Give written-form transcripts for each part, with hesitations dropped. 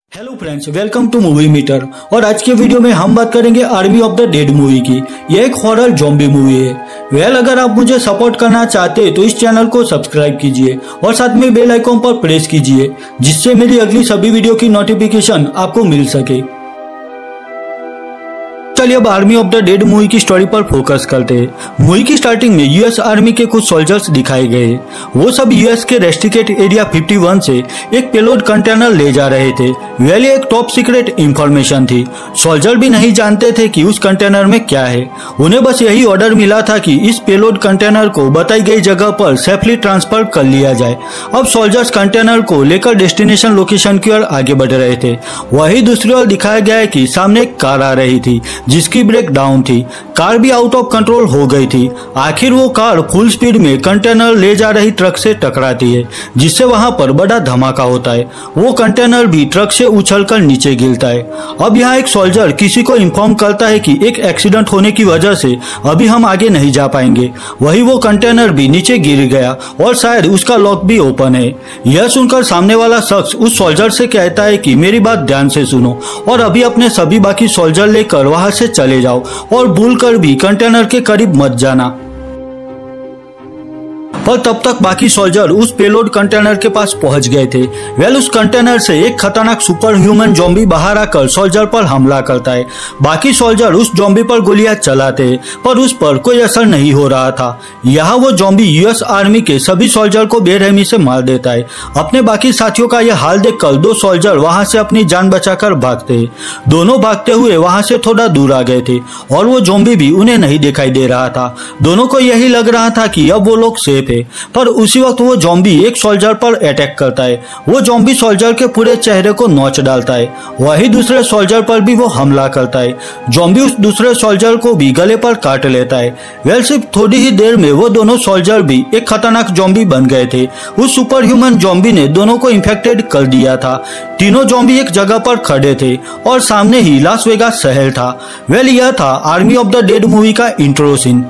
Hello friends, welcome to movie meter. और आज के वीडियो में हम बात करेंगे army of the dead movie की। यह एक हॉरर ज़ॉम्बी मूवी है। अगर आप मुझे सपोर्ट करना चाहते हैं तो इस चैनल को सब्सक्राइब कीजिए और साथ में बेल आइकॉन पर प्रेस कीजिए, जिससे मेरी अगली सभी वीडियो की नोटिफिकेशन आपको मिल सके। चलिए अब army of the dead movie की स्टोरी पर फोकस करते हैं। मूवी की स्टार्टिंग में यूएस आर्मी के कुछ सोल्जर्स दिखाए गए। वो सब यूएस के रेस्ट्रिक्टेड एरिया 51 से एक पेलोड कंटेनर ले जा रहे थे। वेल एक टॉप सीक्रेट इंफॉर्मेशन थी। सोल्जर भी नहीं जानते थे कि उस कंटेनर में क्या है। उन्हें बस यही ऑर्डर मिला था कि इस पेलोड कंटेनर को बताई गई जगह पर सेफली ट्रांसफर कर लिया जाए। अब सोल्जर्स कंटेनर को लेकर डेस्टिनेशन लोकेशन की ओर आगे बढ़ रहे थे। वही दूसरी ओर दिखाया गया है कि सामने एक कार आ रही थी जिसकी ब्रेक डाउन थी। कार भी आउट ऑफ कंट्रोल हो गई थी। आखिर वो कार फुल स्पीड में कंटेनर ले जा रही ट्रक से टकराती है, जिससे वहां पर बड़ा धमाका होता है। वो कंटेनर भी ट्रक से उछलकर नीचे गिरता है। अब यहाँ एक सोल्जर किसी को इन्फॉर्म करता है कि एक एक्सीडेंट होने की वजह से अभी हम आगे नहीं जा पाएंगे। वही वो कंटेनर भी नीचे गिर गया और शायद उसका लॉक भी ओपन है। यह सुनकर सामने वाला शख्स उस सोल्जर से कहता है कि मेरी बात ध्यान से सुनो और अभी अपने सभी बाकी सोल्जर लेकर वहां से चले जाओ और भूलकर भी कंटेनर के करीब मत जाना। पर तब तक बाकी सोल्जर उस पेलोड कंटेनर के पास पहुंच गए थे। उस कंटेनर से एक खतरनाक सुपर ह्यूमन ज़ॉम्बी बाहर आकर सोल्जर पर हमला करता है। बाकी सोल्जर उस ज़ॉम्बी पर गोलियां चलाते पर उस पर कोई असर नहीं हो रहा था। यहाँ वो ज़ॉम्बी यूएस आर्मी के सभी सोल्जर को बेरहमी से मार देता है। अपने बाकी साथियों का यह हाल देखकर दो सोल्जर वहां से अपनी जान बचाकर भागते हैं। दोनों भागते हुए वहां से थोड़ा दूर आ गए थे और वो ज़ॉम्बी भी उन्हें नहीं दिखाई दे रहा था। दोनों को यही लग रहा था कि अब वो लोग सेफ है। पर उसी वक्त वो ज़ॉम्बी एक सोल्जर पर अटैक करता है। वो ज़ॉम्बी सोल्जर के पूरे चेहरे को नोच डालता है। वही दूसरे सोल्जर पर भी वो हमला करता है। ज़ॉम्बी उस दूसरे सोल्जर को भी गले पर काट लेता है। सिर्फ थोड़ी ही देर में वो दोनों सोल्जर भी एक खतरनाक ज़ॉम्बी बन गए थे। उस सुपर ह्यूमन ज़ॉम्बी ने दोनों को इन्फेक्टेड कर दिया था। तीनों ज़ॉम्बी एक जगह पर खड़े थे और सामने ही लास वेगास शहर था। यह था army of the dead movie का इंट्रो सीन।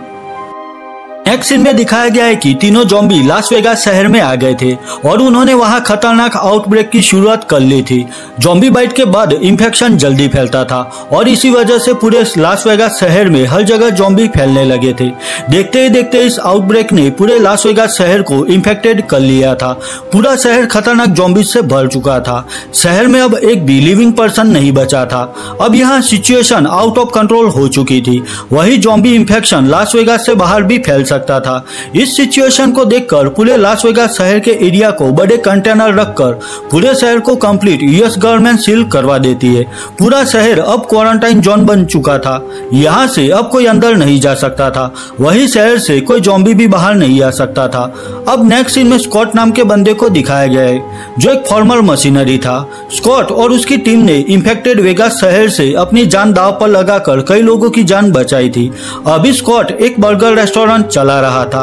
नेक्स्ट सीन में दिखाया गया है कि तीनों ज़ॉम्बी लास वेगास शहर में आ गए थे और उन्होंने वहां खतरनाक आउटब्रेक की शुरुआत कर ली थी। ज़ॉम्बी बाइट के बाद इंफेक्शन जल्दी फैलता था और इसी वजह से पूरे लास वेगास शहर में हर जगह ज़ॉम्बी फैलने लगे थे। देखते ही देखते इस आउटब्रेक ने पूरे लास वेगास शहर को इन्फेक्टेड कर लिया था। पूरा शहर खतरनाक ज़ॉम्बी से भर चुका था। शहर में अब एक भी लिविंग पर्सन नहीं बचा था। अब यहाँ सिचुएशन आउट ऑफ कंट्रोल हो चुकी थी। वही ज़ॉम्बी इंफेक्शन लास वेगास से बाहर भी फैल सकता था। इस सिचुएशन को देखकर पूरे लास वेगास शहर के एरिया को बड़े कंटेनर रखकर पूरे शहर को कंप्लीट यूएस गवर्नमेंट सील करवा देती है। पूरा शहर अब क्वारंटाइन जोन बन चुका था। यहाँ से अब कोई अंदर नहीं जा सकता था। वही शहर से कोई ज़ॉम्बी भी बाहर नहीं आ सकता था। अब नेक्स्ट सीन में स्कॉट नाम के बंदे को दिखाया गया है, जो एक फॉर्मल मशीनरी था। स्कॉट और उसकी टीम ने इन्फेक्टेड वेगास शहर से अपनी जान दांव पर लगाकर कई लोगों की जान बचाई थी। अभी स्कॉट एक बर्गर रेस्टोरेंट चला रहा था।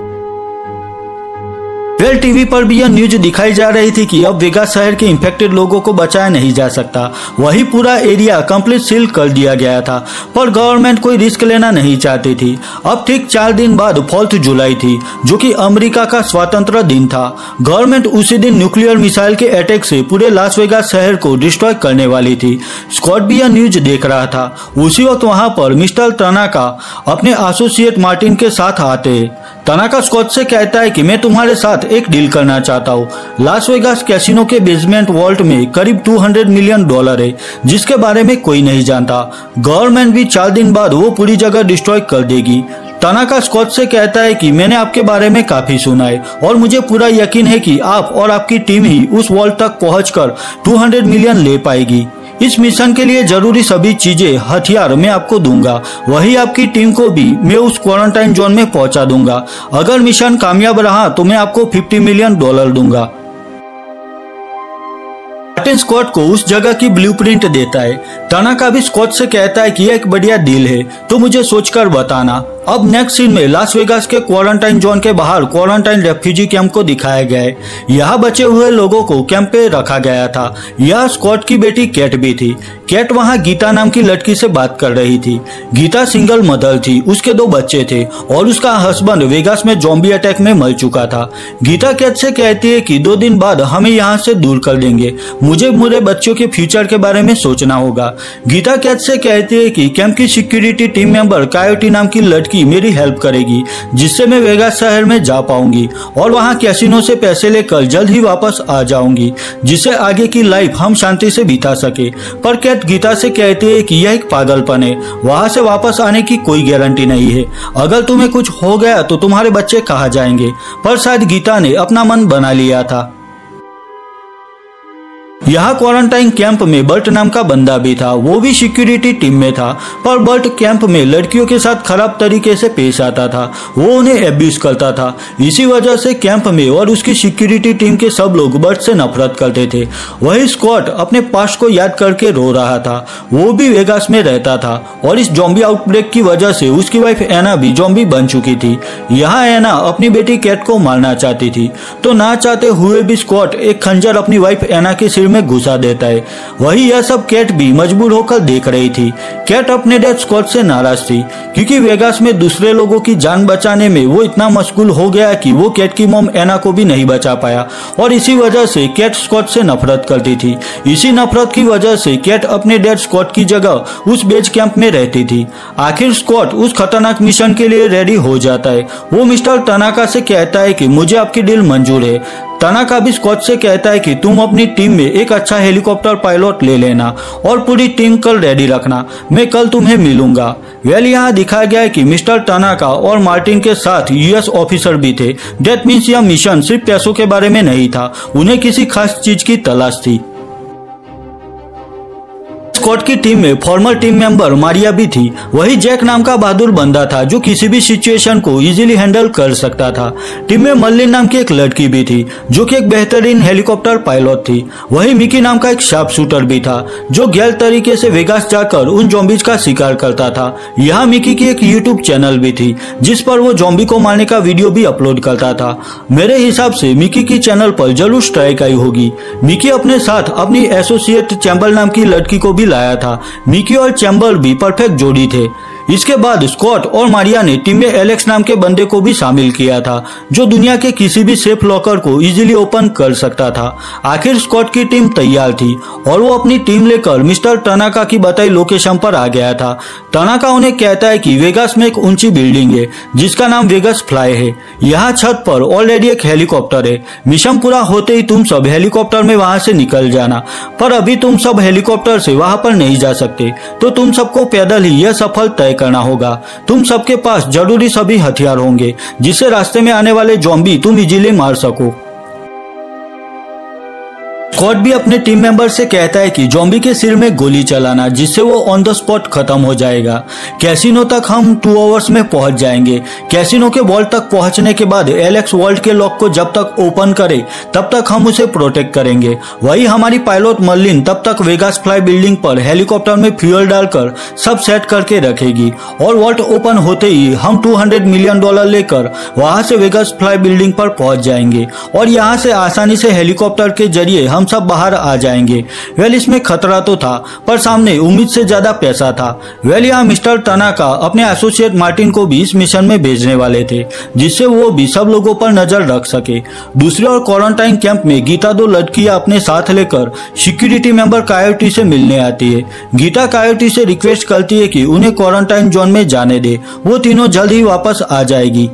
टीवी पर भी यह न्यूज दिखाई जा रही थी कि अब वेगास शहर के इन्फेक्टेड लोगों को बचाया नहीं जा सकता। वही पूरा एरिया कंप्लीट सील कर दिया गया था, पर गवर्नमेंट कोई रिस्क लेना नहीं चाहती थी। अब ठीक 4 दिन बाद 4 जुलाई थी, जो कि अमेरिका का स्वतंत्र दिन था। गवर्नमेंट उसी दिन न्यूक्लियर मिसाइल के अटैक से पूरे लास वेगास शहर को डिस्ट्रॉय करने वाली थी। स्कॉट भी यह न्यूज देख रहा था। उसी वक्त वहां पर मिस्टर तनाका अपने एसोसिएट मार्टिन के साथ आते। तनाका स्कॉट से कहता है कि मैं तुम्हारे साथ एक डील करना चाहता हूँ। लास वेगास कैसीनो के बेसमेंट वॉल्ट में करीब $200 मिलियन है, जिसके बारे में कोई नहीं जानता। गवर्नमेंट भी 4 दिन बाद वो पूरी जगह डिस्ट्रॉय कर देगी। तनाका स्कॉट से कहता है कि मैंने आपके बारे में काफी सुना है और मुझे पूरा यकीन है कि आप और आपकी टीम ही उस वॉल्ट तक पहुंचकर 200 मिलियन ले पाएगी। इस मिशन के लिए जरूरी सभी चीजें, हथियार मैं आपको दूंगा। वही आपकी टीम को भी मैं उस क्वारंटाइन जोन में पहुंचा दूंगा। अगर मिशन कामयाब रहा तो मैं आपको $50 मिलियन दूंगा। मार्टिन स्कॉट को उस जगह की ब्लूप्रिंट देता है। तनाका भी स्कॉट से कहता है कि यह एक बढ़िया डील है, तो मुझे सोचकर बताना। अब नेक्स्ट सीन में लास वेगास के क्वारंटाइन जोन के बाहर क्वारंटाइन रेफ्यूजी कैंप को दिखाया गया है। यहाँ बचे हुए लोगों को कैंप पे रखा गया था। यह स्कॉट की बेटी कैट भी थी। कैट वहाँ गीता नाम की लड़की से बात कर रही थी। गीता सिंगल मदर थी, उसके 2 बच्चे थे और उसका हस्बैंड वेगास में ज़ॉम्बी अटैक में मर चुका था। गीता कैट से कहती है कि 2 दिन बाद हमें यहाँ से दूर कर देंगे, मुझे मेरे बच्चों के फ्यूचर के बारे में सोचना होगा। गीता कैट से कहती है कि कैंप की सिक्योरिटी टीम मेंबर कायोटी नाम की लड़की मेरी हेल्प करेगी, जिससे मैं वेगास शहर में जा पाऊंगी और वहाँ कैसीनो से पैसे लेकर जल्द ही वापस आ जाऊंगी, जिससे आगे की लाइफ हम शांति से बिता सके। पर कैट गीता से कहती है कि यह एक पागलपन है, वहां से वापस आने की कोई गारंटी नहीं है। अगर तुम्हें कुछ हो गया तो तुम्हारे बच्चे कहाँ जाएंगे। पर शायद गीता ने अपना मन बना लिया था। यहाँ क्वारंटाइन कैंप में बर्ट नाम का बंदा भी था, वो भी सिक्योरिटी टीम में था। पर बर्ट कैंप में लड़कियों के साथ खराब तरीके से पेश आता था, वो उन्हें एब्यूज करता था। इसी वजह से कैंप में और उसकी सिक्योरिटी टीम के सब लोग बर्ट से नफरत करते थे। वही स्कॉट अपने पास्ट को याद करके रो रहा था। वो भी वेगास में रहता था और इस ज़ॉम्बी आउटब्रेक की वजह से उसकी वाइफ एना भी ज़ॉम्बी बन चुकी थी। यहाँ एना अपनी बेटी कैट को मारना चाहती थी, तो ना चाहते हुए भी स्कॉट एक खंजर अपनी वाइफ एना के सिर में घुसा देता है। वही यह सब कैट भी मजबूर होकर देख रही थी। कैट अपने डैड स्कॉट से नाराज थी, क्योंकि वेगास में दूसरे लोगों की जान बचाने में वो इतना मशगूल हो गया कि वो कैट की मॉम एना को भी नहीं बचा पाया और इसी वजह से कैट स्कॉट से नफरत करती थी। इसी नफरत की वजह से कैट अपने डैड स्कॉट की जगह उस बेस कैंप में रहती थी। आखिर स्कॉट उस खतरनाक मिशन के लिए रेडी हो जाता है। वो मिस्टर तनाका से कहता है कि मुझे आपकी डील मंजूर है। तनाका भी स्कॉट से कहता है कि तुम अपनी टीम में एक अच्छा हेलीकॉप्टर पायलट ले लेना और पूरी टीम कल रेडी रखना, मैं कल तुम्हें मिलूंगा। वेल यहाँ दिखाया गया है कि मिस्टर तनाका और मार्टिन के साथ यूएस ऑफिसर भी थे। डेट मीन्स यह मिशन सिर्फ पैसों के बारे में नहीं था, उन्हें किसी खास चीज की तलाश थी। स्कॉट की टीम में फॉर्मर टीम मेंबर मारिया भी थी। वही जैक नाम का बहादुर बंदा था जो किसी भी सिचुएशन को इजीली हैंडल कर सकता था। टीम में मर्लिन नाम की एक लड़की भी थी जो कि एक बेहतरीन हेलीकॉप्टर पायलट थी। वही मिकी नाम का एक शार्प शूटर भी था जो गैर तरीके से वेगास जाकर उन ज़ॉम्बीज का शिकार करता था। यहाँ मिकी की एक यूट्यूब चैनल भी थी जिस पर वो ज़ॉम्बी को मारने का वीडियो भी अपलोड करता था। मेरे हिसाब से मिकी की चैनल पर जरूर स्ट्राइक आई होगी। मिकी अपने साथ अपनी एसोसिएट चैम्बर नाम की लड़की को भी लाया था। मिकी और चैम्बर भी परफेक्ट जोड़ी थे। इसके बाद स्कॉट और मारिया ने टीम में एलेक्स नाम के बंदे को भी शामिल किया था जो दुनिया के किसी भी सेफ लॉकर को इजीली ओपन कर सकता था। आखिर स्कॉट की टीम तैयार थी और वो अपनी टीम लेकर मिस्टर तनाका की बताई लोकेशन पर आ गया था। तनाका उन्हें कहता है कि वेगास में एक ऊंची बिल्डिंग है जिसका नाम वेगास फ्लाई है। यहाँ छत पर ऑलरेडी एक हेलीकॉप्टर है। मिशन पूरा होते ही तुम सब हेलीकॉप्टर में वहां से निकल जाना, पर अभी तुम सब हेलीकॉप्टर से वहां पर नहीं जा सकते, तो तुम सबको पैदल ही यह सफर तय करना होगा। तुम सबके पास जरूरी सभी हथियार होंगे जिससे रास्ते में आने वाले ज़ॉम्बी तुम इजीली मार सको। स्कॉट भी अपने टीम मेंबर से कहता है कि ज़ॉम्बी के सिर में गोली चलाना जिससे वो ऑन द स्पॉट खत्म हो जाएगा। कैसीनो तक हम 2 आवर्स में पहुंच जाएंगे। कैसीनो के वॉल्ट तक पहुंचने के बाद एलेक्स वॉल्ट के लॉक को जब तक ओपन करे तब तक हम उसे प्रोटेक्ट करेंगे। वही हमारी पायलट मर्लिन तब तक वेगास फ्लाई बिल्डिंग पर हेलीकॉप्टर में फ्यूल डालकर सब सेट करके रखेगी और वॉल्ट ओपन होते ही हम $200 मिलियन लेकर वहां से वेगास फ्लाई बिल्डिंग पर पहुंच जाएंगे और यहाँ से आसानी से हेलीकॉप्टर के जरिए हम सब बाहर आ जाएंगे। वेल इसमें खतरा तो था पर सामने उम्मीद से ज्यादा पैसा था। वेल यहाँ मिस्टर तनाका अपने एसोसिएट मार्टिन को भी इस मिशन में भेजने वाले थे जिससे वो भी सब लोगों पर नजर रख सके। दूसरी ओर क्वारंटाइन कैंप में गीता 2 लड़कियां अपने साथ लेकर सिक्योरिटी मेंबर कायोटी से मिलने आती है। गीता कायोटी से रिक्वेस्ट करती है कि उन्हें क्वारंटाइन जोन में जाने दे, वो तीनों जल्द ही वापस आ जाएगी।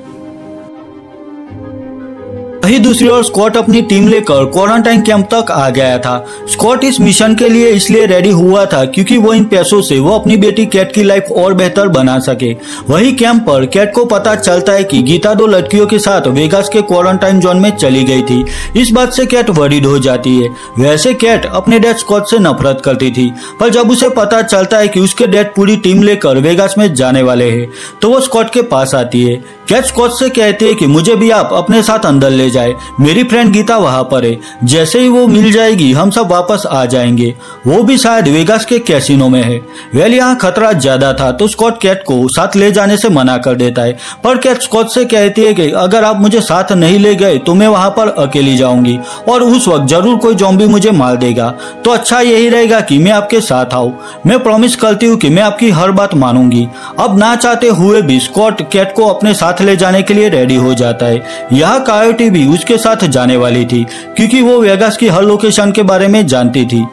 वही दूसरी ओर स्कॉट अपनी टीम लेकर क्वारंटाइन कैंप तक आ गया था। स्कॉट इस मिशन के लिए इसलिए रेडी हुआ था क्योंकि वो इन पैसों से वो अपनी बेटी कैट की लाइफ और बेहतर बना सके। वही कैंप पर कैट को पता चलता है कि गीता 2 लड़कियों के साथ वेगास के क्वारंटाइन जोन में चली गई थी। इस बात से कैट वरीड हो जाती है। वैसे कैट अपने डैड स्कॉट से नफरत करती थी, पर जब उसे पता चलता है कि उसके डैड पूरी टीम लेकर वेगास में जाने वाले हैं तो वो स्कॉट के पास आती है। कैट स्कॉट से कहती है कि मुझे भी आप अपने साथ अंदर ले जाए, मेरी फ्रेंड गीता वहां पर है, जैसे ही वो मिल जाएगी हम सब वापस आ जाएंगे, वो भी शायद वेगास के कैसीनो में है। वेल यहाँ खतरा ज्यादा था तो स्कॉट कैट को साथ ले जाने से मना कर देता है, पर कैट स्कॉट से कहती है कि अगर आप मुझे साथ नहीं ले गए तो मैं वहां पर अकेली जाऊंगी और उस वक्त जरूर कोई ज़ॉम्बी मुझे मार देगा, तो अच्छा यही रहेगा कि मैं आपके साथ आऊं। मैं प्रॉमिस करती हूँ कि मैं आपकी हर बात मानूंगी। अब ना चाहते हुए भी स्कॉट कैट को अपने साथ ले जाने के लिए रेडी हो जाता है। यह कायोटी भी उसके साथ जाने वाली थी क्योंकि वो वेगास की हर लोकेशन के बारे में जानती थी।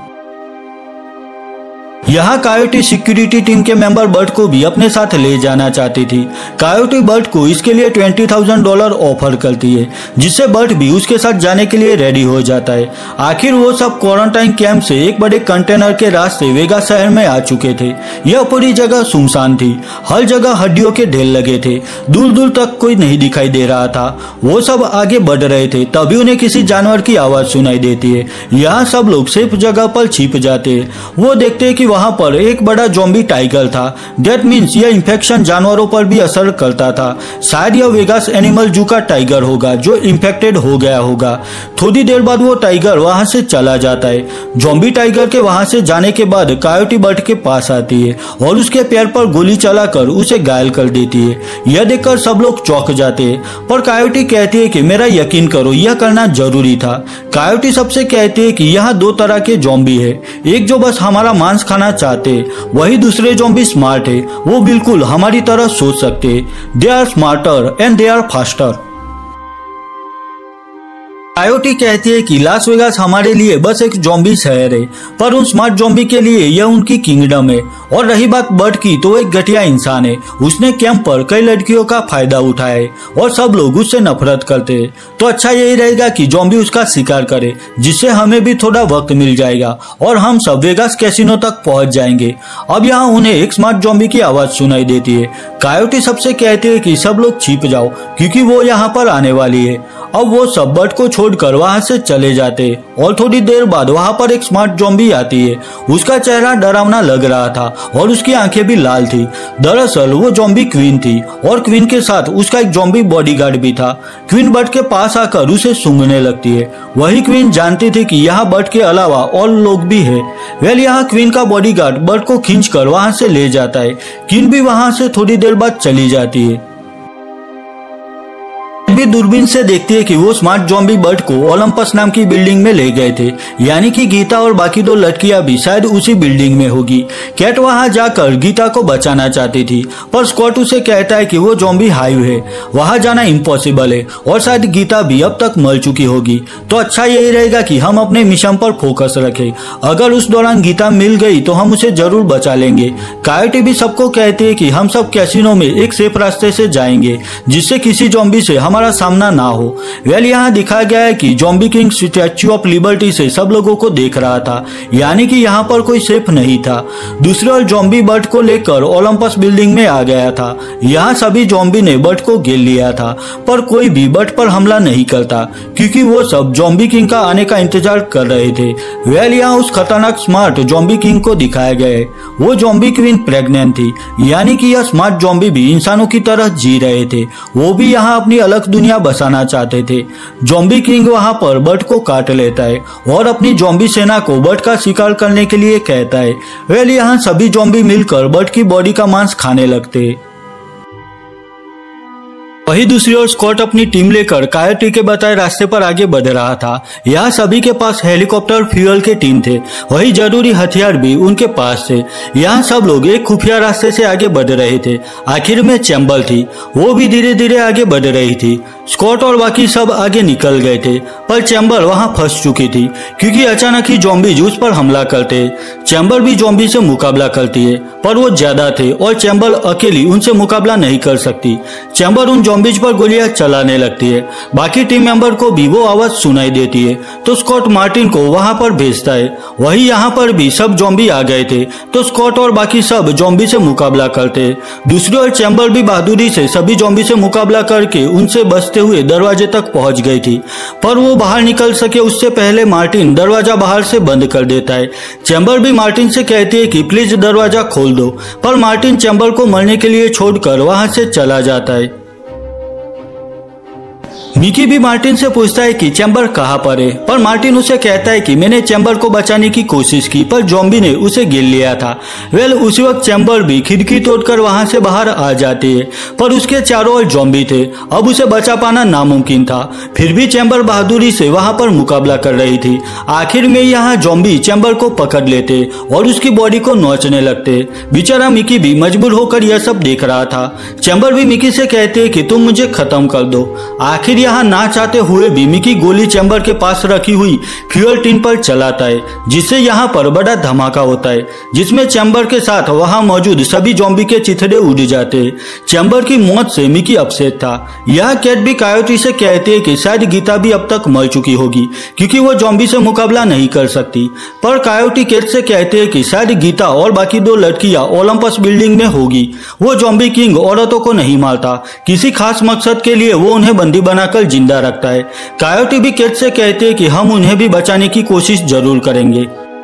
यहाँ कायोटी सिक्योरिटी टीम के मेंबर बर्ट को भी अपने साथ ले जाना चाहती थी। कायोटी बर्ट को इसके लिए $20,000 ऑफर करती है, जिससे बर्ट भी उसके साथ जाने के लिए रेडी हो जाता है। आखिर वो सब क्वारंटाइन कैंप से एक बड़े कंटेनर के रास्ते वेगास शहर में आ चुके थे। यह पूरी जगह सुनसान थी, हर जगह हड्डियों के ढेर लगे थे, दूर दूर तक कोई नहीं दिखाई दे रहा था। वो सब आगे बढ़ रहे थे, तभी उन्हें किसी जानवर की आवाज सुनाई देती है। यहाँ सब लोग सेफ जगह पर छिप जाते हैं। वो देखते हैं कि वहां पर एक बड़ा ज़ॉम्बी टाइगर था। दैट मीन्स यह इंफेक्शन जानवरों पर भी असर करता था। शायद यह वेगास एनिमल जू का टाइगर होगा जो इंफेक्टेड हो गया होगा। थोड़ी देर बाद वो टाइगर वहां से चला जाता है। ज़ॉम्बी टाइगर के वहां से जाने के बाद कायोटी बर्ट के पास आती है और उसके पैर पर गोली चलाकर उसे घायल कर देती है। यह देखकर सब लोग चौंक जाते हैं, पर कायोटी कहती है कि मेरा यकीन करो, यह करना जरूरी था। कायोटी सबसे कहती है कि यहाँ दो तरह के ज़ॉम्बी है, एक जो बस हमारा मांस खाना चाहते, वही दूसरे ज़ॉम्बी स्मार्ट है, वो बिल्कुल हमारी तरह सोच सकते। They are smarter and they are faster. Coyote कहती है कि लास वेगास हमारे लिए बस एक ज़ॉम्बी शहर है, पर उन स्मार्ट ज़ॉम्बी के लिए यह उनकी किंगडम है। और रही बात बर्ट की, तो एक घटिया इंसान है। उसने कैंप पर कई लड़कियों का फायदा उठाया है और सब लोग उससे नफरत करते हैं। तो अच्छा यही रहेगा कि ज़ॉम्बी उसका शिकार करे, जिससे हमें भी थोड़ा वक्त मिल जाएगा और हम सब वेगास कैसीनो तक पहुंच जाएंगे। अब यहाँ उन्हें एक स्मार्ट ज़ॉम्बी की आवाज सुनाई देती है। कायोटी सबसे कहती है कि सब लोग छिप जाओ क्योंकि वो यहाँ पर आने वाली है। अब वो सब बर्ट को छोड़कर वहां से चले जाते और थोड़ी देर बाद वहां पर एक स्मार्ट ज़ॉम्बी आती है। उसका चेहरा डरावना लग रहा था और उसकी आंखें भी लाल थी। दरअसल वो ज़ॉम्बी क्वीन थी और क्वीन के साथ उसका एक ज़ॉम्बी बॉडीगार्ड भी था। क्वीन बर्ट के पास आकर उसे सूंघने लगती है। वही क्वीन जानती थी कि यहाँ बर्ट के अलावा और लोग भी है। वेल यहाँ क्वीन का बॉडीगार्ड बर्ट को खींचकर वहां से ले जाता है। क्वीन भी वहां से थोड़ी देर बाद चली जाती है। भी दूरबीन से देखती है कि वो स्मार्ट ज़ॉम्बी बर्ट को ओलंपस नाम की बिल्डिंग में ले गए थे, यानी कि गीता और बाकी दो लड़कियां भी शायद उसी बिल्डिंग में होगी। कैट वहां जाकर गीता को बचाना चाहती थी, पर स्कॉट उसे कहता है कि वो ज़ॉम्बी हाइव है, वहां जाना इम्पॉसिबल है और शायद गीता भी अब तक मर चुकी होगी। तो अच्छा यही रहेगा कि हम अपने मिशन पर फोकस रखें। अगर उस दौरान गीता मिल गई तो हम उसे जरूर बचा लेंगे। कायोटी भी सबको कहती है कि हम सब कैसीनो में एक सेफ रास्ते से जाएंगे, जिससे किसी ज़ॉम्बी से हमारा सामना ना हो। वेल यहाँ दिखाया गया है कि zombie king Statue of Liberty से सब लोगों को देख रहा था, यानी कि यहाँ पर कोई सेफ नहीं था। दूसरी ओर ज़ॉम्बी बर्ट को लेकर ओलंपस बिल्डिंग में आ गया था। यहाँ सभी ज़ॉम्बी ने बर्ट को घेर लिया था, पर कोई भी बर्ट पर हमला नहीं करता क्योंकि वो सब ज़ॉम्बी किंग का आने का इंतजार कर रहे थे। वेल यहाँ उस खतरनाक स्मार्ट ज़ॉम्बी किंग को दिखाया गया है। वो ज़ॉम्बी क्वीन प्रेग्नेंट थी, यानी कि यह स्मार्ट ज़ॉम्बी भी इंसानों की तरह जी रहे थे। वो भी यहाँ अपनी अलग दुनिया बसाना चाहते थे। ज़ॉम्बी किंग वहां पर बर्ट को काट लेता है और अपनी ज़ॉम्बी सेना को बर्ट का शिकार करने के लिए कहता है। वेल यहाँ सभी ज़ॉम्बी मिलकर बर्ट की बॉडी का मांस खाने लगते। वही दूसरी ओर स्कॉट अपनी टीम लेकर कायोटी के बताए रास्ते पर आगे बढ़ रहा था। यहाँ सभी के पास हेलीकॉप्टर फ्यूल के टीम थे, वही जरूरी हथियार भी उनके पास थे। यहाँ सब लोग एक खुफिया रास्ते से आगे बढ़ रहे थे। आखिर में चैम्बर थी, वो भी धीरे धीरे आगे बढ़ रही थी। स्कॉट और बाकी सब आगे निकल गए थे, पर चैम्बर वहां फंस चुकी थी क्योंकि अचानक ही ज़ॉम्बीज उस पर हमला करते। चैम्बर भी ज़ॉम्बी से मुकाबला करती है, पर वो ज्यादा थे और चैम्बर अकेली उनसे मुकाबला नहीं कर सकती। चैम्बर उन ज़ॉम्बीज पर गोलियां चलाने लगती है। बाकी टीम मेंबर को भी वो आवाज सुनाई देती है, तो स्कॉट मार्टिन को वहां पर भेजता है। वही यहाँ पर भी सब ज़ॉम्बी आ गए थे, तो स्कॉट और बाकी सब ज़ॉम्बी से मुकाबला करते। दूसरी ओर चैम्बर भी बहादुरी से सभी ज़ॉम्बी से मुकाबला करके उनसे बचते हुए दरवाजे तक पहुंच गई थी, पर वो बाहर निकल सके उससे पहले मार्टिन दरवाजा बाहर से बंद कर देता है। चैम्बर भी मार्टिन से कहती है कि प्लीज दरवाजा खोल दो, पर मार्टिन चैम्बर को मरने के लिए छोड़कर वहां से चला जाता है। मिकी भी मार्टिन से पूछता है कि चैम्बर कहाँ पर है, पर मार्टिन उसे कहता है कि मैंने चैम्बर को बचाने की कोशिश की पर ज़ॉम्बी ने उसे गिर लिया था। उसी वक्त चैम्बर भी खिड़की तोड़कर वहां से बाहर आ जाती है, पर उसके चारों ओर ज़ॉम्बी थे। अब उसे बचा पाना नामुमकिन था, फिर भी चैम्बर बहादुरी से वहां पर मुकाबला कर रही थी। आखिर में यहाँ ज़ॉम्बी चैम्बर को पकड़ लेते और उसकी बॉडी को नोचने लगते। बेचारा मिकी भी मजबूर होकर यह सब देख रहा था। चैम्बर भी मिकी से कहते कि तुम मुझे खत्म कर दो। आखिर यहाँ ना चाहते हुए भी मिकी गोली चैम्बर के पास रखी हुई फ्यूल टिन पर चलाता है, जिससे यहाँ पर बड़ा धमाका होता है, जिसमें चैम्बर के साथ वहां मौजूद सभी ज़ॉम्बी के चिथड़े उड़ जाते हैं। चैम्बर की मौत से मिकी अपसेट था। यह कैट भी कायोटी से कहते हैं कि शायद गीता भी अब तक मर चुकी होगी क्योंकि वो ज़ॉम्बी से मुकाबला नहीं कर सकती। पर कायोटी कैट से कहते हैं कि शायद गीता और बाकी 2 लड़कियां ओलंपस बिल्डिंग में होगी। वो ज़ॉम्बी किंग औरतों को नहीं मारता, किसी खास मकसद के लिए वो उन्हें बंदी बनाकर जिंदा रखता है। कायोटी भी कैट से कहते हैं कि हम उन्हें भी बचाने की कोशिश जरूर करेंगे।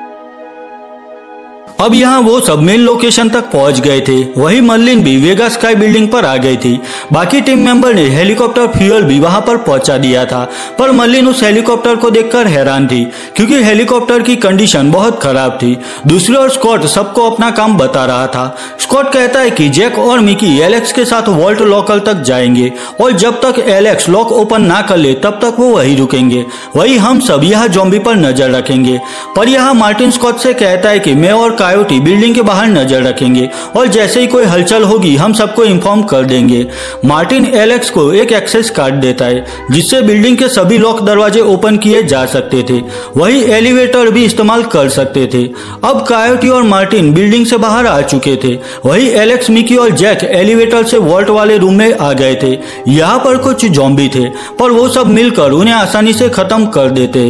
अब यहाँ वो सब मेन लोकेशन तक पहुंच गए थे। वही मर्लिन भी वेगा स्काई बिल्डिंग पर आ गई थी। बाकी टीम मेंबर ने हेलीकॉप्टर फ्यूल भी वहां पर पहुंचा दिया था, पर मर्लिन उस हेलीकॉप्टर को देखकर हैरान थी क्योंकि हेलीकॉप्टर की कंडीशन बहुत खराब थी। दूसरी ओर स्कॉट सबको अपना काम बता रहा था। स्कॉट कहता है कि जैक और मिकी एलेक्स के साथ वॉल्ट लॉकर तक जाएंगे और जब तक एलेक्स लॉक ओपन ना कर ले तब तक वो वही रुकेंगे। वही हम सब यहाँ ज़ॉम्बी पर नजर रखेंगे। पर यहाँ मार्टिन स्कॉट से कहता है कि मैं और कायोटी बिल्डिंग के बाहर नजर रखेंगे और जैसे ही कोई हलचल होगी हम सबको इन्फॉर्म कर देंगे। मार्टिन एलेक्स को एक एक्सेस कार्ड देता है जिससे बिल्डिंग के सभी लॉक दरवाजे ओपन किए जा सकते थे। वही एलिवेटर भी इस्तेमाल कर सकते थे। अब कायोटी और मार्टिन बिल्डिंग से बाहर आ चुके थे। वही एलेक्स, मिकी और जैक एलिवेटर से वॉल्ट वाले रूम में आ गए थे। यहाँ पर कुछ ज़ॉम्बी थे पर वो सब मिलकर उन्हें आसानी से खत्म कर देते।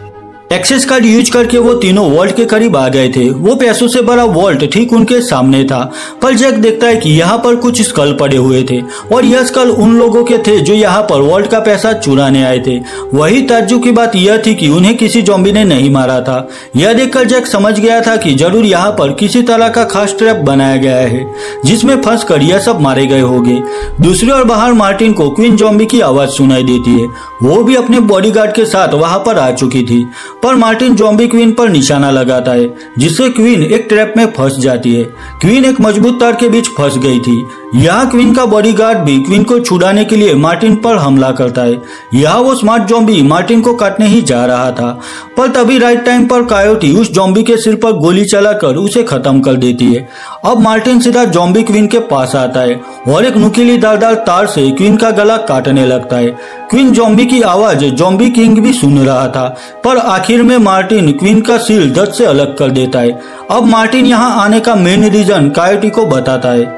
एक्सेस कार्ड यूज करके वो तीनों वॉल्ट के करीब आ गए थे। वो पैसों से भरा वॉल्ट ठीक उनके सामने था, पर जैक देखता है कि यहाँ पर कुछ स्कल पड़े हुए थे और यह स्कल उन लोगों के थे जो यहाँ पर वॉल्ट का पैसा चुराने आए थे। वही ताज्जुब की बात यह थी कि उन्हें किसी ज़ॉम्बी ने नहीं मारा था। यह देखकर जैक समझ गया था कि जरूर यहाँ पर किसी तरह का खास ट्रैप बनाया गया है जिसमें फंस कर यह सब मारे गए होंगे। दूसरी ओर बाहर मार्टिन को क्वीन ज़ॉम्बी की आवाज सुनाई देती है। वो भी अपने बॉडीगार्ड के साथ वहां पर आ चुकी थी, पर मार्टिन ज़ॉम्बी क्वीन पर निशाना लगाता है जिससे क्वीन एक ट्रैप में फंस जाती है। क्वीन एक मजबूत तार के बीच फंस गई थी। यहाँ क्वीन का बॉडीगार्ड भी क्वीन को छुड़ाने के लिए मार्टिन पर हमला करता है। यहाँ वो स्मार्ट ज़ॉम्बी मार्टिन को काटने ही जा रहा था, पर तभी राइट टाइम पर कायोटी उस ज़ॉम्बी के सिर पर गोली चलाकर उसे खत्म कर देती है। अब मार्टिन सीधा ज़ॉम्बी क्वीन के पास आता है और एक नुकीली धारदार तार से क्वीन का गला काटने लगता है। क्वीन ज़ॉम्बी की आवाज ज़ॉम्बी किंग भी सुन रहा था, पर आखिर में मार्टिन क्वीन का सिर दर्द से अलग कर देता है। अब मार्टिन यहाँ आने का मेन रीजन कायोटी को बताता है।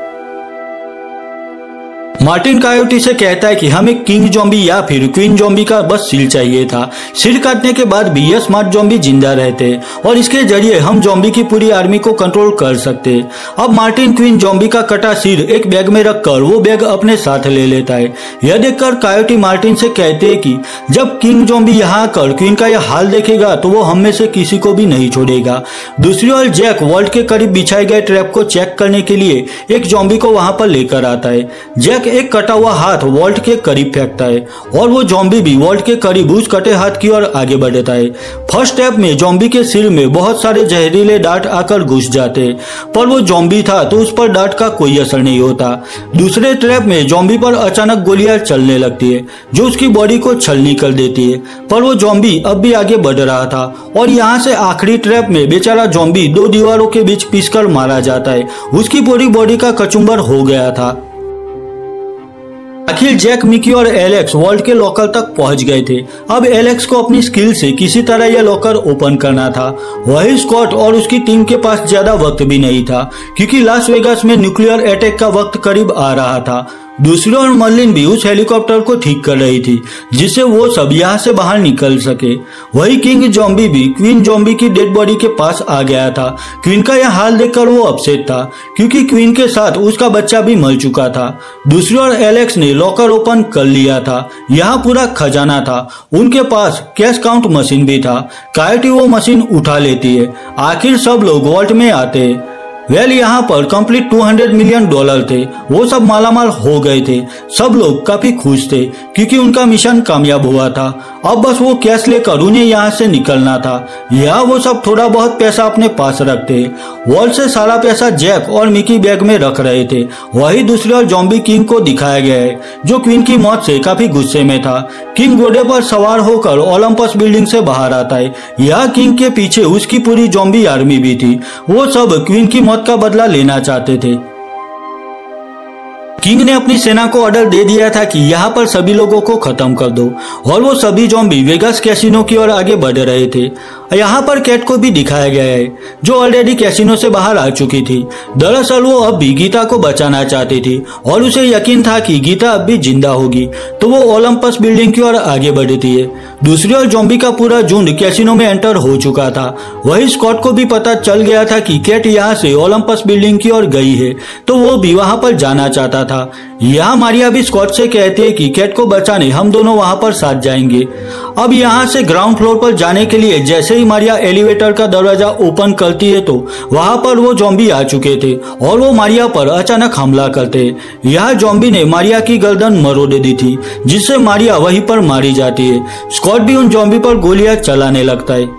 मार्टिन कायोटी से कहता है कि हमें किंग ज़ॉम्बी या फिर क्वीन ज़ॉम्बी का बस सिर चाहिए था। सिर काटने के बाद भी यह स्मार्ट ज़ॉम्बी जिंदा रहते और इसके जरिए हम ज़ॉम्बी की पूरी आर्मी को कंट्रोल कर सकते। अब मार्टिन क्वीन ज़ॉम्बी का कटा सिर एक बैग में रखकर वो बैग अपने साथ ले लेता है। यह देखकर कायोटी मार्टिन से कहते हैं कि जब किंग ज़ॉम्बी यहाँ आकर क्वीन का यह हाल देखेगा तो वो हम में से किसी को भी नहीं छोड़ेगा। दूसरी ओर जैक वॉल्ट के करीब बिछाए गए ट्रैप को चेक करने के लिए एक ज़ॉम्बी को वहां पर लेकर आता है। जैक एक कटा हुआ हाथ वॉल्ट के करीब फेंकता है और वो ज़ॉम्बी भी वॉल्ट के करीब उस कटे हाथ की ओर आगे बढ़ता है। फर्स्ट स्टेप में ज़ॉम्बी के सिर में बहुत सारे जहरीले डांट आकर घुस जाते, पर वो ज़ॉम्बी था तो उस पर डांट का कोई असर नहीं होता। दूसरे ट्रैप में ज़ॉम्बी पर अचानक गोलियां चलने लगती है जो उसकी बॉडी को छलनी कर देती है, पर वो ज़ॉम्बी अब भी आगे बढ़ रहा था और यहाँ से आखिरी ट्रैप में बेचारा ज़ॉम्बी 2 दीवारों के बीच पिसकर मारा जाता है। उसकी पूरी बॉडी का कचुम्बर हो गया था। आखिर जैक, मिकी और एलेक्स वॉल्ट के लॉकर तक पहुंच गए थे। अब एलेक्स को अपनी स्किल से किसी तरह यह लॉकर ओपन करना था। वही स्कॉट और उसकी टीम के पास ज्यादा वक्त भी नहीं था क्योंकि लास वेगास में न्यूक्लियर अटैक का वक्त करीब आ रहा था। दूसरी ओर मर्लिन भी उस हेलीकॉप्टर को ठीक कर रही थी जिससे वो सब यहाँ से बाहर निकल सके। वही किंग ज़ॉम्बी भी क्वीन ज़ॉम्बी की डेड बॉडी के पास आ गया था। क्वीन का यह हाल देखकर वो अपसेट था क्योंकि क्वीन के साथ उसका बच्चा भी मर चुका था। दूसरी ओर एलेक्स ने लॉकर ओपन कर लिया था। यहाँ पूरा खजाना था। उनके पास कैश काउंट मशीन भी था। कायोटी वो मशीन उठा लेती है। आखिर सब लोग वॉल्ट में आते हैं। यहाँ पर कंप्लीट $200 मिलियन थे। वो सब मालामाल हो गए थे। सब लोग काफी खुश थे क्योंकि उनका मिशन कामयाब हुआ था। अब बस वो कैश लेकर उन्हें यहाँ से निकलना था। यहाँ वो सब थोड़ा बहुत पैसा अपने पास रखते। वॉल्ट से सारा पैसा जैक और मिकी बैग में रख रहे थे। वही दूसरी ओर जॉम्बी किंग को दिखाया गया है जो क्वीन की मौत से काफी गुस्से में था। किंग घोड़े पर सवार होकर ओलंपस बिल्डिंग से बाहर आता है। यहाँ किंग के पीछे उसकी पूरी जॉम्बी आर्मी भी थी। वो सब क्वीन की मौत का बदला लेना चाहते थे। किंग ने अपनी सेना को ऑर्डर दे दिया था कि यहाँ पर सभी लोगों को खत्म कर दो और वो सभी जॉम्बी वेगास कैसीनो की ओर आगे बढ़ रहे थे। यहाँ पर कैट को भी दिखाया गया है जो ऑलरेडी कैसीनो से बाहर आ चुकी थी। दरअसल वो अब भी गीता को बचाना चाहती थी और उसे यकीन था कि गीता अब भी जिंदा होगी, तो वो ओलंपस बिल्डिंग की ओर आगे बढ़ती है। दूसरी ओर जॉम्बी का पूरा झुंड कैसीनो में एंटर हो चुका था। वही स्कॉट को भी पता चल गया था कि कैट यहाँ से ओलंपस बिल्डिंग की ओर गई है, तो वो भी वहां पर जाना चाहता था। यहाँ मारिया भी स्कॉट से कहती है कि कैट को बचाने हम दोनों वहां पर साथ जाएंगे। अब यहाँ से ग्राउंड फ्लोर पर जाने के लिए जैसे ही मारिया एलिवेटर का दरवाजा ओपन करती है तो वहां पर वो जॉम्बी आ चुके थे और वो मारिया पर अचानक हमला करते। यहाँ जॉम्बी ने मारिया की गर्दन मरोड़ दी थी जिससे मारिया वहीं पर मारी जाती है। स्कॉट भी उन जॉम्बी पर गोलियां चलाने लगता है।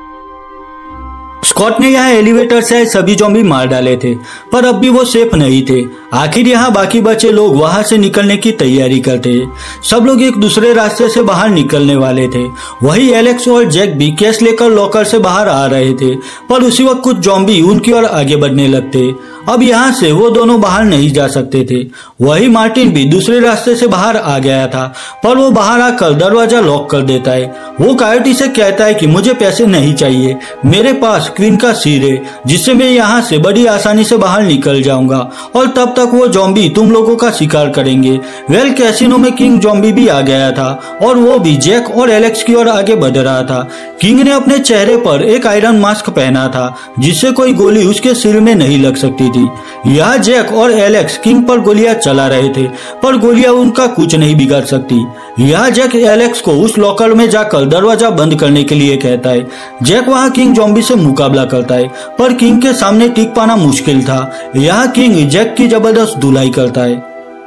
स्कॉट ने यहाँ एलिवेटर से सभी जॉम्बी मार डाले थे पर अब भी वो सेफ नहीं थे। आखिर यहाँ बाकी बचे लोग वहां से निकलने की तैयारी करते। सब लोग एक दूसरे रास्ते से बाहर निकलने वाले थे। वही एलेक्स और जैक भी कैश लेकर लॉकर से बाहर आ रहे थे पर उसी वक्त कुछ जॉम्बी उनकी ओर आगे बढ़ने लगते। अब यहाँ से वो दोनों बाहर नहीं जा सकते थे। वही मार्टिन भी दूसरे रास्ते से बाहर आ गया था पर वो बाहर आकर दरवाजा लॉक कर देता है। वो कायोटी से कहता है कि मुझे पैसे नहीं चाहिए, मेरे पास क्वीन का सिर है जिससे मैं यहाँ से बड़ी आसानी से बाहर निकल जाऊंगा और तब तक वो जॉम्बी तुम लोगों का शिकार करेंगे। कैसीनो में किंग जॉम्बी भी आ गया था और वो भी जैक और एलेक्स की ओर आगे बढ़ रहा था। किंग ने अपने चेहरे पर एक आयरन मास्क पहना था जिससे कोई गोली उसके सिर में नहीं लग सकती थी। यहाँ जैक और एलेक्स किंग पर गोलियां चला रहे थे पर गोलियां उनका कुछ नहीं बिगाड़ सकती। यहाँ जैक एलेक्स को उस लॉकर में जाकर दरवाजा बंद करने के लिए कहता है। जैक वहाँ किंग जॉम्बी से मुकाबला करता है पर किंग के सामने टिक पाना मुश्किल था। यहाँ किंग जैक की जबरदस्त धुलाई करता है।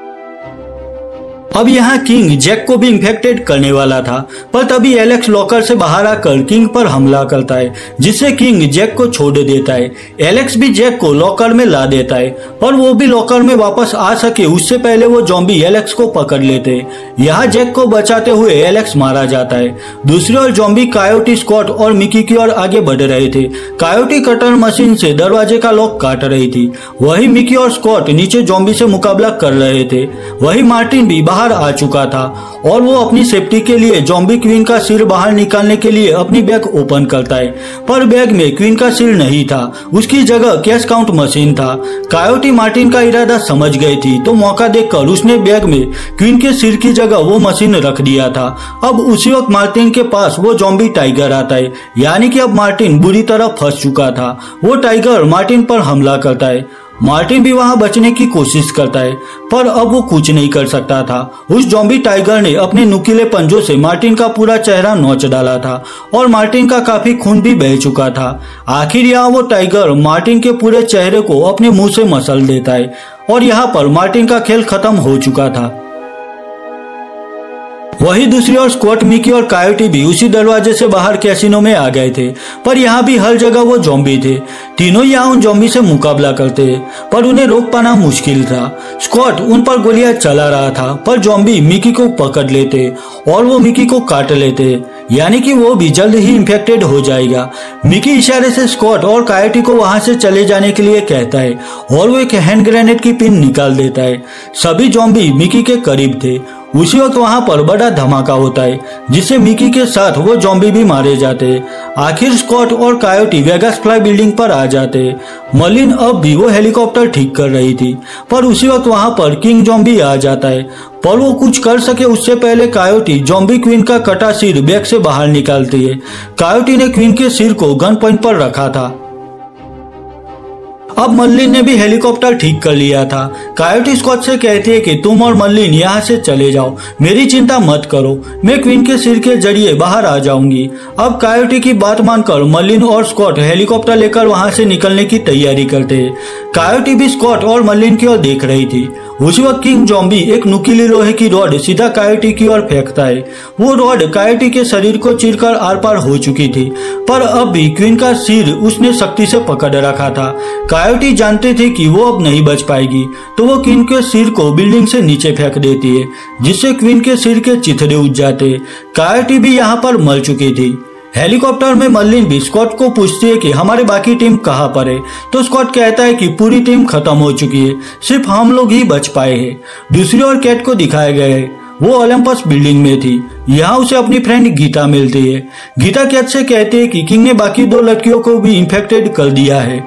अब यहाँ किंग जैक को भी इन्फेक्टेड करने वाला था पर तभी एलेक्स लॉकर से बाहर आकर किंग पर हमला करता है जिससे किंग जैक को छोड़ देता है। एलेक्स भी जैक को लॉकर में ला देता है पर वो भी लॉकर में वापस आ सके उससे पहले वो जॉम्बी एलेक्स को पकड़ लेते। यहाँ जैक को बचाते हुए एलेक्स मारा जाता है। दूसरी ओर जॉम्बी कायोटी, स्कॉट और मिकी की ओर आगे बढ़ रहे थे। कायोटी कटर मशीन से दरवाजे का लॉक काट रही थी। वही मिकी और स्कॉट नीचे जॉम्बी से मुकाबला कर रहे थे। वही मार्टिन भी बाहर आ चुका था और वो अपनी सेफ्टी के लिए जॉम्बी क्वीन का सिर बाहर निकालने के लिए अपनी बैग ओपन करता है पर बैग में क्वीन का सिर नहीं था, उसकी जगह कैश काउंट मशीन था। कायोटी मार्टिन का इरादा समझ गई थी तो मौका देखकर उसने बैग में क्वीन के सिर की जगह वो मशीन रख दिया था। अब उसी वक्त मार्टिन के पास वो जॉम्बी टाइगर आता है, यानी कि अब मार्टिन बुरी तरह फंस चुका था। वो टाइगर मार्टिन पर हमला करता है। मार्टिन भी वहां बचने की कोशिश करता है पर अब वो कुछ नहीं कर सकता था। उस जॉम्बी टाइगर ने अपने नुकीले पंजों से मार्टिन का पूरा चेहरा नोच डाला था और मार्टिन का काफी खून भी बह चुका था। आखिर यहाँ वो टाइगर मार्टिन के पूरे चेहरे को अपने मुंह से मसल देता है और यहाँ पर मार्टिन का खेल खत्म हो चुका था। वही दूसरी ओर स्कॉट, मिकी और कायोटी भी उसी दरवाजे से बाहर कैसीनो में आ गए थे पर यहाँ भी हर जगह वो जॉम्बी थे। तीनों यहाँ उन जॉम्बी से मुकाबला करते पर उन्हें रोक पाना मुश्किल था। स्कॉट उन पर गोलियां चला रहा था पर जॉम्बी मिकी को पकड़ लेते और वो मिकी को काट लेते, यानी कि वो भी जल्द ही इन्फेक्टेड हो जाएगा। मिकी इशारे से स्कॉट और कायोटी को वहां से चले जाने के लिए कहता है और वो एक हैंड ग्रेनेड की पिन निकाल देता है। सभी जॉम्बी मिकी के करीब थे। उसी वक्त वहां पर बड़ा धमाका होता है जिससे मिकी के साथ वो जॉम्बी भी मारे जाते। आखिर स्कॉट और कायोटी वेगास फ्लाई बिल्डिंग पर आ जाते। मर्लिन अब भी वो हेलीकॉप्टर ठीक कर रही थी पर उसी वक्त वहां पर किंग जॉम्बी आ जाता है पर वो कुछ कर सके उससे पहले कायोटी जॉम्बी क्वीन का कटा सिर बैग से बाहर निकालती है। कायोटी ने क्वीन के सिर को गन पॉइंट पर रखा था। अब मर्लिन ने भी हेलीकॉप्टर ठीक कर लिया था। कायोटी स्कॉट से कहती है कि तुम और मर्लिन यहाँ से चले जाओ, मेरी चिंता मत करो, मैं क्वीन के सिर के जरिए बाहर आ जाऊंगी। अब कायोटी की बात मानकर मर्लिन और स्कॉट हेलीकॉप्टर लेकर वहां से निकलने की तैयारी करते हैं। कायोटी भी स्कॉट और मर्लिन की ओर देख रही थी। उसी वक्त किंग जॉम्बी एक नुकीली लोहे की रॉड सीधा कायोटी की ओर फेंकता है। वो रॉड कायोटी के शरीर को चीरकर आर पार हो चुकी थी, पर अब भी क्वीन का सिर उसने सख्ती से पकड़ रखा था। कायोटी जानते थे कि वो अब नहीं बच पाएगी, तो वो क्वीन के सिर को बिल्डिंग से नीचे फेंक देती है, जिससे क्वीन के सिर के चिथड़े उठ जाते। कायोटी भी यहाँ पर मर चुकी थी। हेलीकॉप्टर में मर्लिन भी स्कॉट को पूछती है कि हमारी बाकी टीम कहाँ पर है, तो स्कॉट कहता है कि पूरी टीम खत्म हो चुकी है, सिर्फ हम लोग ही बच पाए हैं। दूसरी ओर कैट को दिखाया गया है, वो ओलंपस बिल्डिंग में थी। यहाँ उसे अपनी फ्रेंड गीता मिलती है। गीता कैट से कहती है कि किंग ने बाकी 2 लड़कियों को भी इन्फेक्टेड कर दिया है।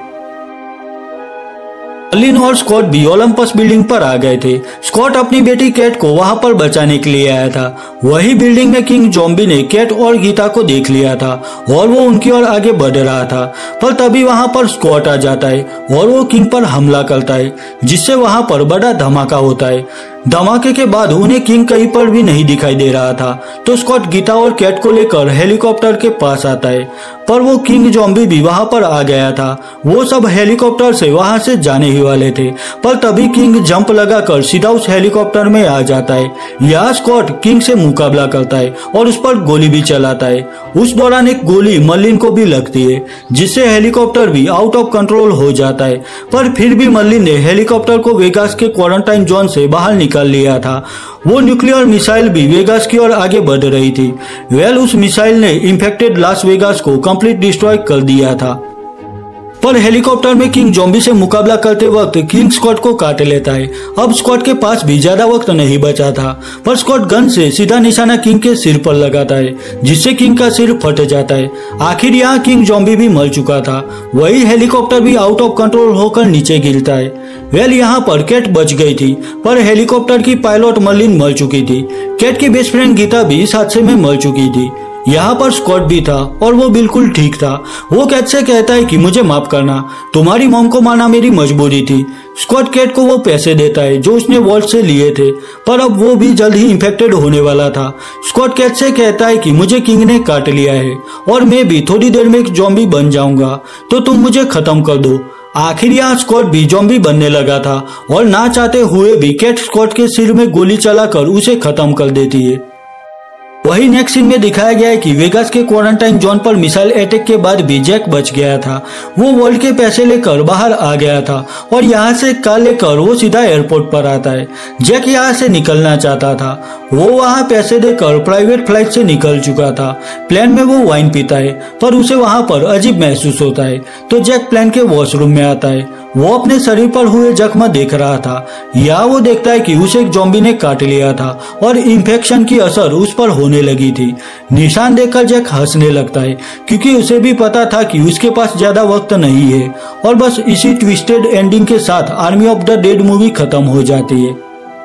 मर्लिन और स्कॉट भी ओलंपस बिल्डिंग पर आ गए थे। स्कॉट अपनी बेटी कैट को वहां पर बचाने के लिए आया था। वही बिल्डिंग में किंग जॉम्बी ने कैट और गीता को देख लिया था और वो उनकी ओर आगे बढ़ रहा था, पर तभी वहां पर स्कॉट आ जाता है और वो किंग पर हमला करता है, जिससे वहां पर बड़ा धमाका होता है। धमाके के बाद उन्हें किंग कहीं पर भी नहीं दिखाई दे रहा था, तो स्कॉट गीता और कैट को लेकर हेलीकॉप्टर के पास आता है, पर वो किंग जॉम्बी भी वहां पर आ गया था। वो सब हेलीकॉप्टर से वहां से जाने ही वाले थे, पर तभी किंग जंप लगाकर सीधा उस हेलीकॉप्टर में आ जाता है। यहाँ स्कॉट किंग से मुकाबला करता है और उस पर गोली भी चलाता है। उस दौरान एक गोली मर्लिन को भी लगती है, जिससे हेलीकॉप्टर भी आउट ऑफ कंट्रोल हो जाता है, पर फिर भी मर्लिन ने हेलीकॉप्टर को वेगास के क्वारंटाइन जोन से बाहर निकाल लिया था। वो न्यूक्लियर मिसाइल भी वेगास की ओर आगे बढ़ रही थी। उस मिसाइल ने इंफेक्टेड लास वेगास को कंप्लीट डिस्ट्रॉय कर दिया था, पर हेलीकॉप्टर में किंग जॉम्बी से मुकाबला करते वक्त किंग स्कॉट को काट लेता है। अब स्कॉट के पास भी ज्यादा वक्त नहीं बचा था, पर स्कॉट गन से सीधा निशाना किंग के सिर पर लगाता है, जिससे किंग का सिर फट जाता है। आखिर यहाँ किंग जॉम्बी भी मर चुका था। वही हेलीकॉप्टर भी आउट ऑफ कंट्रोल होकर नीचे गिरता है। यहाँ पर कैट बच गई थी, पर हेलीकॉप्टर की पायलट मर्लिन मर चुकी थी। कैट की बेस्ट फ्रेंड गीता भी इस हादसे में मर चुकी थी। यहाँ पर स्कॉट भी था और वो बिल्कुल ठीक था। वो कैट से कहता है कि मुझे माफ करना, तुम्हारी मॉम को मारना मेरी मजबूरी थी। स्कॉट कैट को वो पैसे देता है जो उसने वॉल्ट से लिए थे, पर अब वो भी जल्द ही इन्फेक्टेड होने वाला था। स्कॉट कैट से कहता है कि मुझे किंग ने काट लिया है और मैं भी थोड़ी देर में एक जॉम्बी बन जाऊंगा, तो तुम मुझे खत्म कर दो। आखिर यहाँ स्कॉट भी जॉम्बी बनने लगा था और ना चाहते हुए भी कैट स्कॉट के सिर में गोली चलाकर उसे खत्म कर देती है। वही नेक्स्ट सीन में दिखाया गया है कि वेगास के क्वारंटाइन जोन पर मिसाइल अटैक के बाद भी जैक बच गया था। वो वॉल्ट के पैसे लेकर बाहर आ गया था और यहाँ से कार लेकर वो सीधा एयरपोर्ट पर आता है। जैक यहाँ से निकलना चाहता था। वो वहाँ पैसे देकर प्राइवेट फ्लाइट से निकल चुका था। प्लेन में वो वाइन पीता है, पर उसे वहाँ पर अजीब महसूस होता है, तो जैक प्लेन के वॉशरूम में आता है। वो अपने शरीर पर हुए जख्म देख रहा था। यहाँ वो देखता है कि उसे एक जॉम्बी ने काट लिया था और इन्फेक्शन की असर उस पर होने लगी थी। निशान देखकर जैक हंसने लगता है, क्योंकि उसे भी पता था कि उसके पास ज्यादा वक्त नहीं है और बस इसी ट्विस्टेड एंडिंग के साथ army of the dead movie खत्म हो जाती है।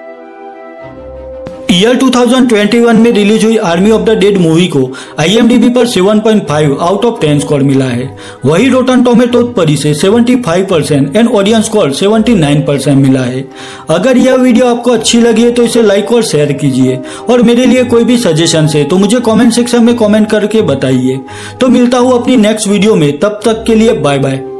ईयर 2021 में रिलीज हुई army of the dead movie को IMDb पर 7.5 आउट ऑफ 10 स्कोर मिला है। वही रोटन टोमेटो पर इसे 75% एंड ऑडियंस स्कोर 79% मिला है। अगर यह वीडियो आपको अच्छी लगी है तो इसे लाइक और शेयर कीजिए, और मेरे लिए कोई भी सजेशन है तो मुझे कमेंट सेक्शन में कमेंट करके बताइए। तो मिलता हूँ अपनी नेक्स्ट वीडियो में, तब तक के लिए बाय बाय।